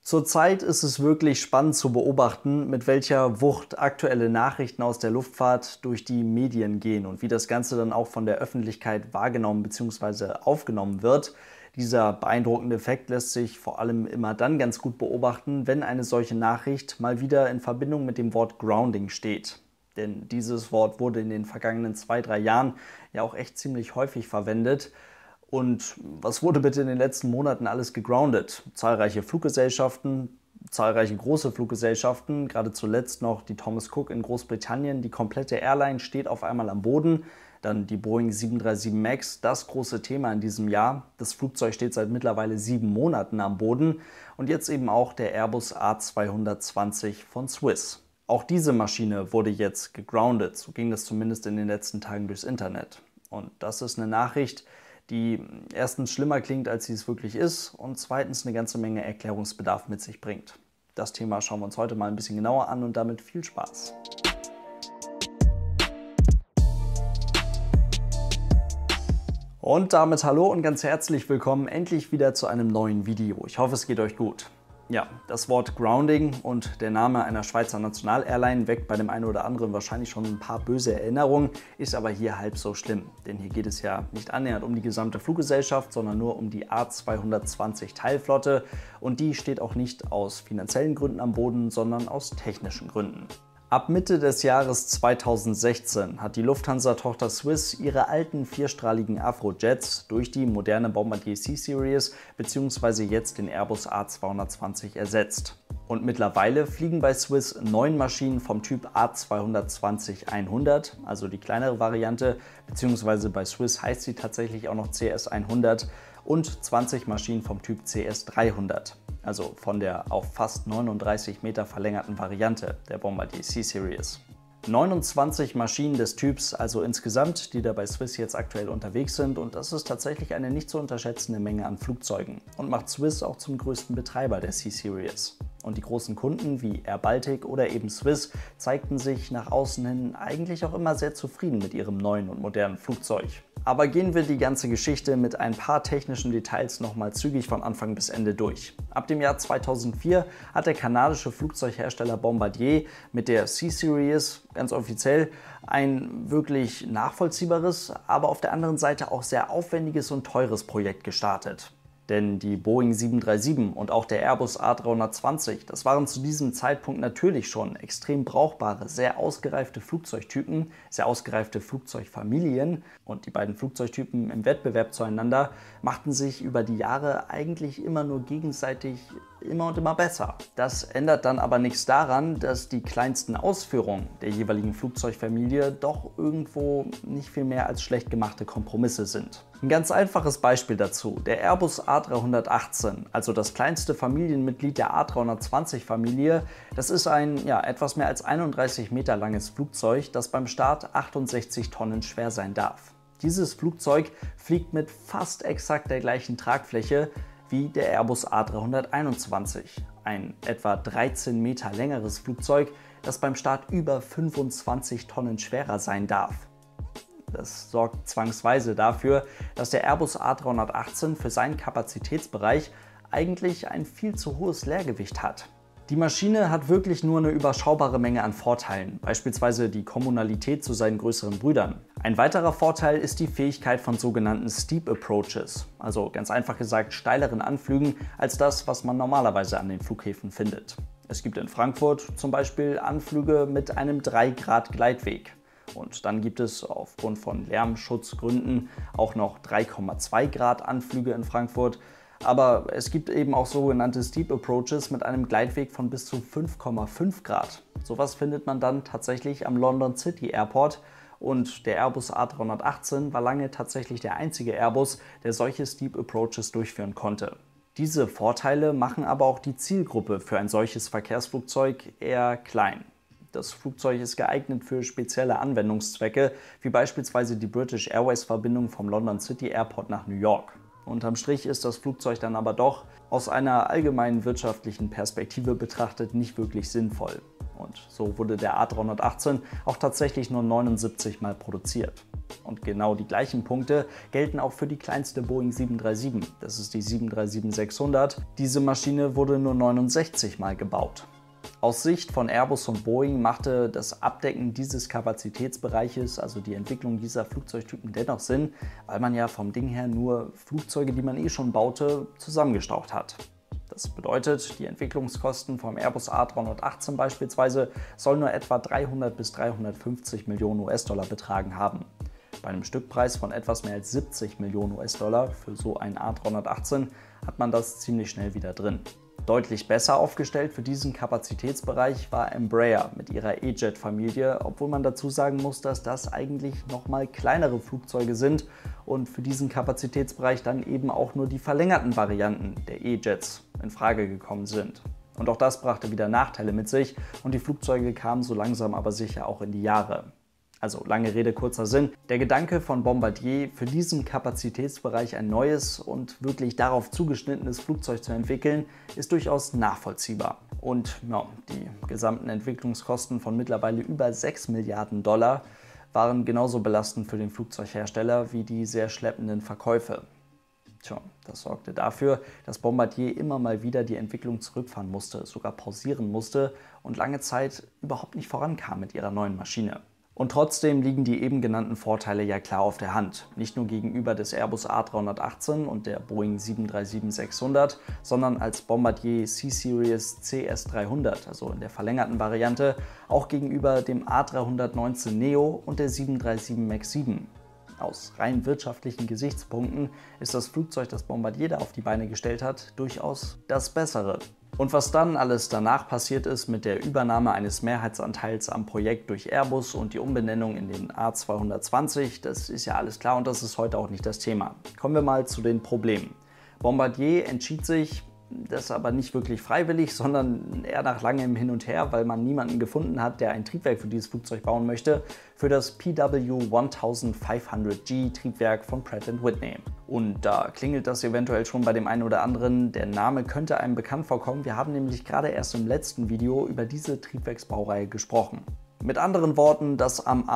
Zurzeit ist es wirklich spannend zu beobachten, mit welcher Wucht aktuelle Nachrichten aus der Luftfahrt durch die Medien gehen und wie das Ganze dann auch von der Öffentlichkeit wahrgenommen bzw. aufgenommen wird. Dieser beeindruckende Effekt lässt sich vor allem immer dann ganz gut beobachten, wenn eine solche Nachricht mal wieder in Verbindung mit dem Wort Grounding steht. Denn dieses Wort wurde in den vergangenen 2, 3 Jahren ja auch echt ziemlich häufig verwendet. Und was wurde bitte in den letzten Monaten alles gegroundet? Zahlreiche Fluggesellschaften, zahlreiche große Fluggesellschaften, gerade zuletzt noch die Thomas Cook in Großbritannien. Die komplette Airline steht auf einmal am Boden. Dann die Boeing 737 MAX, das große Thema in diesem Jahr. Das Flugzeug steht seit mittlerweile 7 Monaten am Boden. Und jetzt eben auch der Airbus A220 von Swiss. Auch diese Maschine wurde jetzt gegroundet. So ging das zumindest in den letzten Tagen durchs Internet. Und das ist eine Nachricht, die erstens schlimmer klingt, als sie es wirklich ist und zweitens eine ganze Menge Erklärungsbedarf mit sich bringt. Das Thema schauen wir uns heute mal ein bisschen genauer an und damit viel Spaß. Und damit hallo und ganz herzlich willkommen endlich wieder zu einem neuen Video. Ich hoffe, es geht euch gut. Ja, das Wort Grounding und der Name einer Schweizer National-Airline weckt bei dem einen oder anderen wahrscheinlich schon ein paar böse Erinnerungen, ist aber hier halb so schlimm. Denn hier geht es ja nicht annähernd um die gesamte Fluggesellschaft, sondern nur um die A220 Teilflotte. Und die steht auch nicht aus finanziellen Gründen am Boden, sondern aus technischen Gründen. Ab Mitte des Jahres 2016 hat die Lufthansa-Tochter Swiss ihre alten vierstrahligen Afro-Jets durch die moderne Bombardier C-Series bzw. jetzt den Airbus A220 ersetzt. Und mittlerweile fliegen bei Swiss 9 Maschinen vom Typ A220-100, also die kleinere Variante, beziehungsweise bei Swiss heißt sie tatsächlich auch noch CS100 und 20 Maschinen vom Typ CS300. Also von der auf fast 39 Meter verlängerten Variante der Bombardier C-Series. 29 Maschinen des Typs also insgesamt, die da bei Swiss jetzt aktuell unterwegs sind, und das ist tatsächlich eine nicht zu unterschätzende Menge an Flugzeugen und macht Swiss auch zum größten Betreiber der C-Series. Und die großen Kunden wie Air Baltic oder eben Swiss zeigten sich nach außen hin eigentlich auch immer sehr zufrieden mit ihrem neuen und modernen Flugzeug. Aber gehen wir die ganze Geschichte mit ein paar technischen Details nochmal zügig von Anfang bis Ende durch. Ab dem Jahr 2004 hat der kanadische Flugzeughersteller Bombardier mit der C-Series ganz offiziell ein wirklich nachvollziehbares, aber auf der anderen Seite auch sehr aufwendiges und teures Projekt gestartet. Denn die Boeing 737 und auch der Airbus A320, das waren zu diesem Zeitpunkt natürlich schon extrem brauchbare, sehr ausgereifte Flugzeugtypen, sehr ausgereifte Flugzeugfamilien. Und die beiden Flugzeugtypen im Wettbewerb zueinander machten sich über die Jahre eigentlich immer nur gegenseitig immer und immer besser. Das ändert dann aber nichts daran, dass die kleinsten Ausführungen der jeweiligen Flugzeugfamilie doch irgendwo nicht viel mehr als schlecht gemachte Kompromisse sind. Ein ganz einfaches Beispiel dazu: der Airbus A318, also das kleinste Familienmitglied der A320-Familie, das ist ein etwas mehr als 31 Meter langes Flugzeug, das beim Start 68 Tonnen schwer sein darf. Dieses Flugzeug fliegt mit fast exakt der gleichen Tragfläche wie der Airbus A321, ein etwa 13 Meter längeres Flugzeug, das beim Start über 25 Tonnen schwerer sein darf. Das sorgt zwangsweise dafür, dass der Airbus A318 für seinen Kapazitätsbereich eigentlich ein viel zu hohes Leergewicht hat. Die Maschine hat wirklich nur eine überschaubare Menge an Vorteilen, beispielsweise die Kommunalität zu seinen größeren Brüdern. Ein weiterer Vorteil ist die Fähigkeit von sogenannten Steep Approaches, also ganz einfach gesagt steileren Anflügen als das, was man normalerweise an den Flughäfen findet. Es gibt in Frankfurt zum Beispiel Anflüge mit einem 3 Grad Gleitweg. Und dann gibt es aufgrund von Lärmschutzgründen auch noch 3,2 Grad Anflüge in Frankfurt. Aber es gibt eben auch sogenannte Steep Approaches mit einem Gleitweg von bis zu 5,5 Grad. Sowas findet man dann tatsächlich am London City Airport. Und der Airbus A318 war lange tatsächlich der einzige Airbus, der solche Steep Approaches durchführen konnte. Diese Vorteile machen aber auch die Zielgruppe für ein solches Verkehrsflugzeug eher klein. Das Flugzeug ist geeignet für spezielle Anwendungszwecke, wie beispielsweise die British Airways Verbindung vom London City Airport nach New York. Unterm Strich ist das Flugzeug dann aber doch aus einer allgemeinen wirtschaftlichen Perspektive betrachtet nicht wirklich sinnvoll. Und so wurde der A318 auch tatsächlich nur 79 Mal produziert. Und genau die gleichen Punkte gelten auch für die kleinste Boeing 737, das ist die 737-600. Diese Maschine wurde nur 69 Mal gebaut. Aus Sicht von Airbus und Boeing machte das Abdecken dieses Kapazitätsbereiches, also die Entwicklung dieser Flugzeugtypen, dennoch Sinn, weil man ja vom Ding her nur Flugzeuge, die man schon baute, zusammengestaucht hat. Das bedeutet, die Entwicklungskosten vom Airbus A318 beispielsweise sollen nur etwa 300 bis 350 Millionen US-Dollar betragen haben. Bei einem Stückpreis von etwas mehr als 70 Millionen US-Dollar für so einen A318 hat man das ziemlich schnell wieder drin. Deutlich besser aufgestellt für diesen Kapazitätsbereich war Embraer mit ihrer E-Jet-Familie, obwohl man dazu sagen muss, dass das eigentlich nochmal kleinere Flugzeuge sind und für diesen Kapazitätsbereich dann eben auch nur die verlängerten Varianten der E-Jets in Frage gekommen sind. Und auch das brachte wieder Nachteile mit sich und die Flugzeuge kamen so langsam aber sicher auch in die Jahre. Also lange Rede, kurzer Sinn. Der Gedanke von Bombardier, für diesen Kapazitätsbereich ein neues und wirklich darauf zugeschnittenes Flugzeug zu entwickeln, ist durchaus nachvollziehbar. Und ja, die gesamten Entwicklungskosten von mittlerweile über 6 Milliarden Dollar waren genauso belastend für den Flugzeughersteller wie die sehr schleppenden Verkäufe. Tja, das sorgte dafür, dass Bombardier immer mal wieder die Entwicklung zurückfahren musste, sogar pausieren musste und lange Zeit überhaupt nicht vorankam mit ihrer neuen Maschine. Und trotzdem liegen die eben genannten Vorteile ja klar auf der Hand. Nicht nur gegenüber des Airbus A318 und der Boeing 737-600, sondern als Bombardier C-Series CS300, also in der verlängerten Variante, auch gegenüber dem A319 Neo und der 737 MAX 7. Aus rein wirtschaftlichen Gesichtspunkten ist das Flugzeug, das Bombardier da auf die Beine gestellt hat, durchaus das Bessere. Und was dann alles danach passiert ist mit der Übernahme eines Mehrheitsanteils am Projekt durch Airbus und die Umbenennung in den A220, das ist ja alles klar und das ist heute auch nicht das Thema. Kommen wir mal zu den Problemen. Bombardier entschied sich, das aber nicht wirklich freiwillig, sondern eher nach langem Hin und Her, weil man niemanden gefunden hat, der ein Triebwerk für dieses Flugzeug bauen möchte, für das PW1500G Triebwerk von Pratt & Whitney. Und da klingelt das eventuell schon bei dem einen oder anderen, der Name könnte einem bekannt vorkommen. Wir haben nämlich gerade erst im letzten Video über diese Triebwerksbaureihe gesprochen. Mit anderen Worten, das am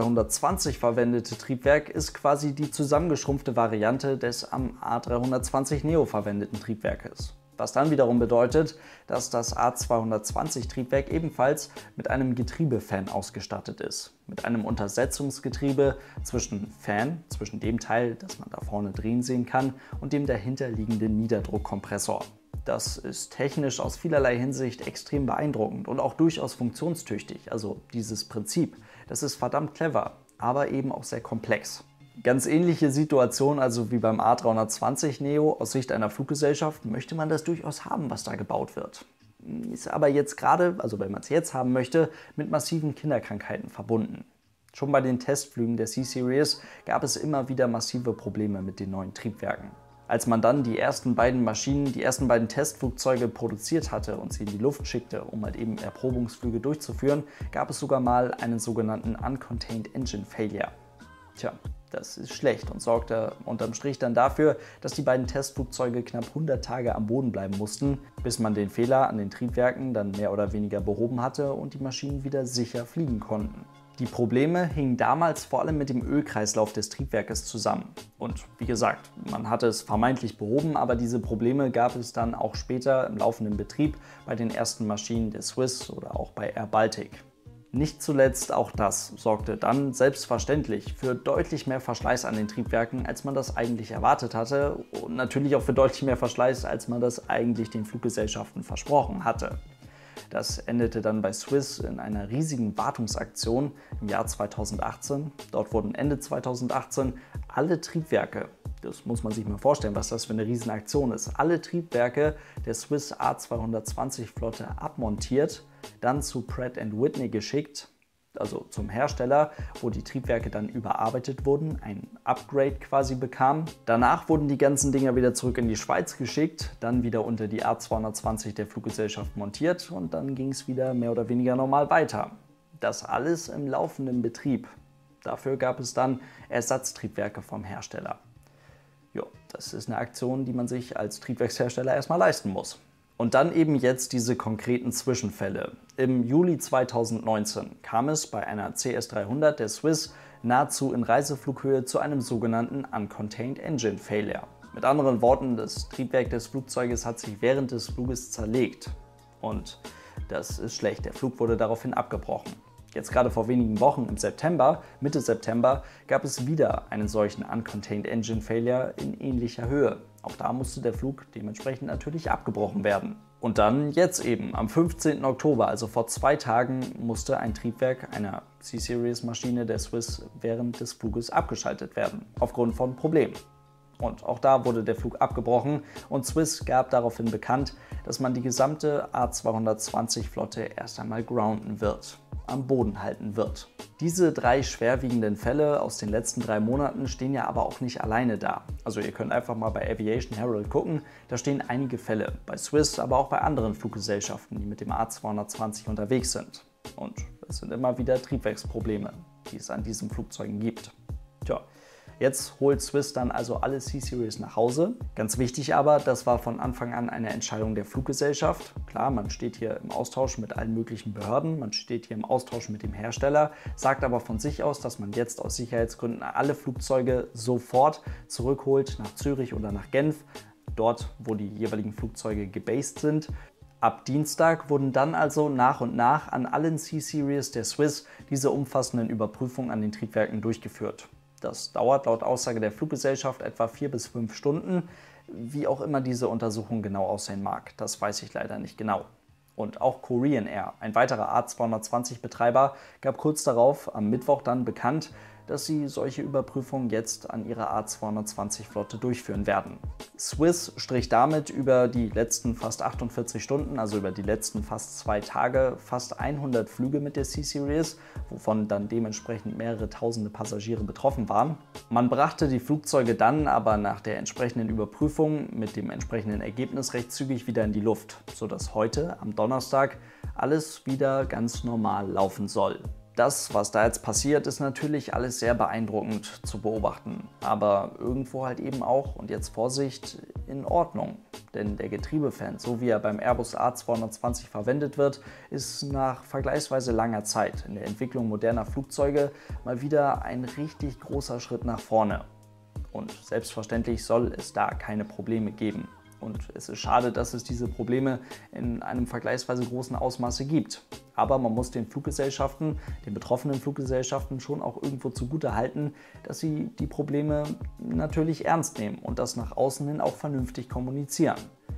A220 verwendete Triebwerk ist quasi die zusammengeschrumpfte Variante des am A320 Neo verwendeten Triebwerkes. Was dann wiederum bedeutet, dass das A220-Triebwerk ebenfalls mit einem Getriebefan ausgestattet ist. Mit einem Untersetzungsgetriebe zwischen dem Teil, das man da vorne drehen sehen kann, und dem dahinterliegenden Niederdruckkompressor. Das ist technisch aus vielerlei Hinsicht extrem beeindruckend und auch durchaus funktionstüchtig. Also dieses Prinzip, das ist verdammt clever, aber eben auch sehr komplex. Ganz ähnliche Situation also wie beim A320 Neo. Aus Sicht einer Fluggesellschaft möchte man das durchaus haben, was da gebaut wird. Ist aber jetzt gerade, also wenn man es jetzt haben möchte, mit massiven Kinderkrankheiten verbunden. Schon bei den Testflügen der C-Series gab es immer wieder massive Probleme mit den neuen Triebwerken. Als man dann die ersten beiden Testflugzeuge produziert hatte und sie in die Luft schickte, um halt eben Erprobungsflüge durchzuführen, gab es sogar mal einen sogenannten Uncontained Engine Failure. Tja, das ist schlecht und sorgte unterm Strich dann dafür, dass die beiden Testflugzeuge knapp 100 Tage am Boden bleiben mussten, bis man den Fehler an den Triebwerken dann mehr oder weniger behoben hatte und die Maschinen wieder sicher fliegen konnten. Die Probleme hingen damals vor allem mit dem Ölkreislauf des Triebwerkes zusammen. Und wie gesagt, man hatte es vermeintlich behoben, aber diese Probleme gab es dann auch später im laufenden Betrieb bei den ersten Maschinen der Swiss oder auch bei Air Baltic. Nicht zuletzt auch das sorgte dann selbstverständlich für deutlich mehr Verschleiß an den Triebwerken, als man das eigentlich erwartet hatte und natürlich auch für deutlich mehr Verschleiß, als man das eigentlich den Fluggesellschaften versprochen hatte. Das endete dann bei Swiss in einer riesigen Wartungsaktion im Jahr 2018. Dort wurden Ende 2018 alle Triebwerke, das muss man sich mal vorstellen, was das für eine Riesenaktion ist, alle Triebwerke der Swiss A220-Flotte abmontiert, dann zu Pratt & Whitney geschickt, also zum Hersteller, wo die Triebwerke dann überarbeitet wurden, ein Upgrade quasi bekamen. Danach wurden die ganzen Dinger wieder zurück in die Schweiz geschickt, dann wieder unter die A220 der Fluggesellschaft montiert und dann ging es wieder mehr oder weniger normal weiter. Das alles im laufenden Betrieb. Dafür gab es dann Ersatztriebwerke vom Hersteller. Jo, das ist eine Aktion, die man sich als Triebwerkshersteller erstmal leisten muss. Und dann eben jetzt diese konkreten Zwischenfälle. Im Juli 2019 kam es bei einer CS300 der Swiss nahezu in Reiseflughöhe zu einem sogenannten Uncontained Engine Failure. Mit anderen Worten, das Triebwerk des Flugzeuges hat sich während des Fluges zerlegt. Und das ist schlecht, der Flug wurde daraufhin abgebrochen. Jetzt gerade vor wenigen Wochen im September, Mitte September, gab es wieder einen solchen Uncontained Engine Failure in ähnlicher Höhe. Auch da musste der Flug dementsprechend natürlich abgebrochen werden. Und dann jetzt eben, am 15. Oktober, also vor 2 Tagen, musste ein Triebwerk einer C-Series-Maschine der Swiss während des Fluges abgeschaltet werden, aufgrund von Problemen. Und auch da wurde der Flug abgebrochen und Swiss gab daraufhin bekannt, dass man die gesamte A220-Flotte erst einmal grounden wird, am Boden halten wird. Diese 3 schwerwiegenden Fälle aus den letzten 3 Monaten stehen ja aber auch nicht alleine da. Also ihr könnt einfach mal bei Aviation Herald gucken, da stehen einige Fälle, bei Swiss, aber auch bei anderen Fluggesellschaften, die mit dem A220 unterwegs sind. Und es sind immer wieder Triebwerksprobleme, die es an diesen Flugzeugen gibt. Tja. Jetzt holt Swiss dann also alle C-Series nach Hause. Ganz wichtig aber, das war von Anfang an eine Entscheidung der Fluggesellschaft. Klar, man steht hier im Austausch mit allen möglichen Behörden, man steht hier im Austausch mit dem Hersteller, sagt aber von sich aus, dass man jetzt aus Sicherheitsgründen alle Flugzeuge sofort zurückholt nach Zürich oder nach Genf, dort wo die jeweiligen Flugzeuge gebased sind. Ab Dienstag wurden dann also nach und nach an allen C-Series der Swiss diese umfassenden Überprüfungen an den Triebwerken durchgeführt. Das dauert laut Aussage der Fluggesellschaft etwa 4 bis 5 Stunden. Wie auch immer diese Untersuchung genau aussehen mag, das weiß ich leider nicht genau. Und auch Korean Air, ein weiterer A220-Betreiber, gab kurz darauf am Mittwoch dann bekannt, dass sie solche Überprüfungen jetzt an ihrer A220-Flotte durchführen werden. Swiss strich damit über die letzten fast 48 Stunden, also über die letzten fast 2 Tage, fast 100 Flüge mit der C-Series, wovon dann dementsprechend mehrere tausende Passagiere betroffen waren. Man brachte die Flugzeuge dann aber nach der entsprechenden Überprüfung mit dem entsprechenden Ergebnis recht zügig wieder in die Luft, sodass heute, am Donnerstag, alles wieder ganz normal laufen soll. Das, was da jetzt passiert, ist natürlich alles sehr beeindruckend zu beobachten, aber irgendwo halt eben auch, und jetzt Vorsicht, in Ordnung. Denn der Getriebefan, so wie er beim Airbus A220 verwendet wird, ist nach vergleichsweise langer Zeit in der Entwicklung moderner Flugzeuge mal wieder ein richtig großer Schritt nach vorne. Und selbstverständlich soll es da keine Probleme geben. Und es ist schade, dass es diese Probleme in einem vergleichsweise großen Ausmaße gibt. Aber man muss den Fluggesellschaften, den betroffenen Fluggesellschaften schon auch irgendwo zugute halten, dass sie die Probleme natürlich ernst nehmen und das nach außen hin auch vernünftig kommunizieren.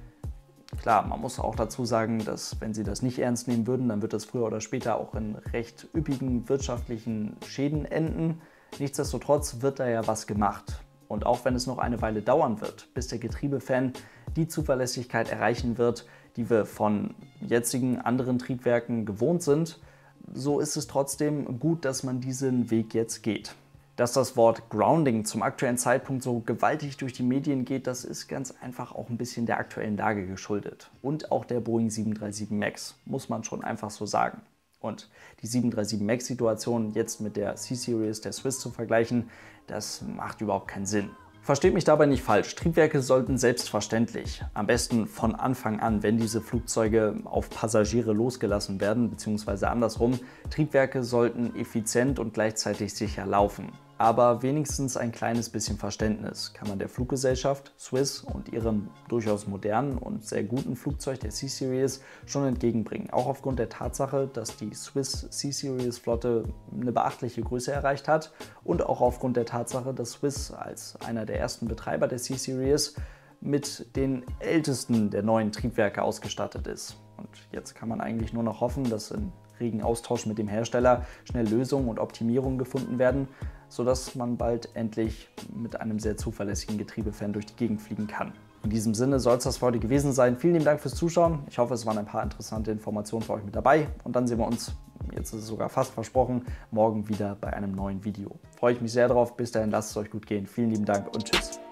Klar, man muss auch dazu sagen, dass wenn sie das nicht ernst nehmen würden, dann wird das früher oder später auch in recht üppigen wirtschaftlichen Schäden enden. Nichtsdestotrotz wird da ja was gemacht. Und auch wenn es noch eine Weile dauern wird, bis der Getriebefan die Zuverlässigkeit erreichen wird, die wir von jetzigen anderen Triebwerken gewohnt sind, so ist es trotzdem gut, dass man diesen Weg jetzt geht. Dass das Wort Grounding zum aktuellen Zeitpunkt so gewaltig durch die Medien geht, das ist ganz einfach auch ein bisschen der aktuellen Lage geschuldet. Und auch der Boeing 737 MAX, muss man schon einfach so sagen. Und die 737 MAX-Situation jetzt mit der C-Series der Swiss zu vergleichen, das macht überhaupt keinen Sinn. Versteht mich dabei nicht falsch, Triebwerke sollten selbstverständlich, am besten von Anfang an, wenn diese Flugzeuge auf Passagiere losgelassen werden, beziehungsweise andersrum, Triebwerke sollten effizient und gleichzeitig sicher laufen. Aber wenigstens ein kleines bisschen Verständnis kann man der Fluggesellschaft Swiss und ihrem durchaus modernen und sehr guten Flugzeug der C-Series schon entgegenbringen. Auch aufgrund der Tatsache, dass die Swiss C-Series-Flotte eine beachtliche Größe erreicht hat und auch aufgrund der Tatsache, dass Swiss als einer der ersten Betreiber der C-Series mit den ältesten der neuen Triebwerke ausgestattet ist. Und jetzt kann man eigentlich nur noch hoffen, dass in regen Austausch mit dem Hersteller schnell Lösungen und Optimierungen gefunden werden, sodass man bald endlich mit einem sehr zuverlässigen Getriebefan durch die Gegend fliegen kann. In diesem Sinne soll es das für heute gewesen sein. Vielen lieben Dank fürs Zuschauen. Ich hoffe, es waren ein paar interessante Informationen für euch mit dabei. Und dann sehen wir uns, jetzt ist es sogar fast versprochen, morgen wieder bei einem neuen Video. Freue ich mich sehr drauf. Bis dahin, lasst es euch gut gehen. Vielen lieben Dank und tschüss.